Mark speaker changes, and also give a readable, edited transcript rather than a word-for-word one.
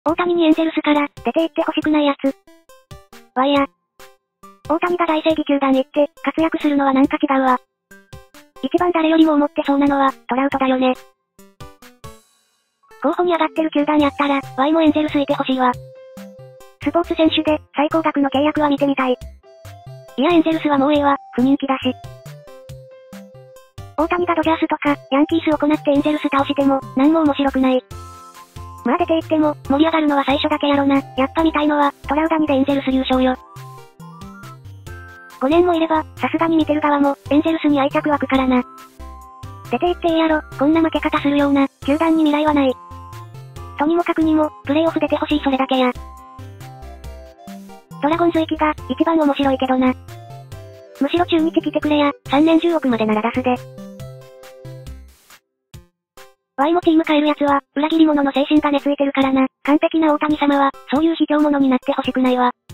Speaker 1: 大谷にエンゼルスから出て行ってほしくないやつ。わいや。大谷が大正義球団行って活躍するのはなんか違うわ。一番誰よりも思ってそうなのはトラウトだよね。候補に上がってる球団やったら、Y もエンゼルスいてほしいわ。スポーツ選手で最高額の契約は見てみたい。いやエンゼルスはもうええわ、不人気だし。大谷がドジャースとか、ヤンキースを行ってエンゼルス倒しても、なんも面白くない。まあ出て行っても、盛り上がるのは最初だけやろな。やっぱ見たいのは、トラウダニでエンゼルス優勝よ。5年もいれば、さすがに見てる側も、エンゼルスに愛着湧くからな。出て行っていいやろ、こんな負け方するような、球団に未来はない。とにもかくにも、プレイオフ出てほしいそれだけや。ドラゴンズ行きが、一番面白いけどな。むしろ中日来てくれや、3年10億までなら出すで。Y もチーム変えるやつは、裏切り者の精神が根付いてるからな。完璧な大谷様は、そういう卑怯者になってほしくないわ。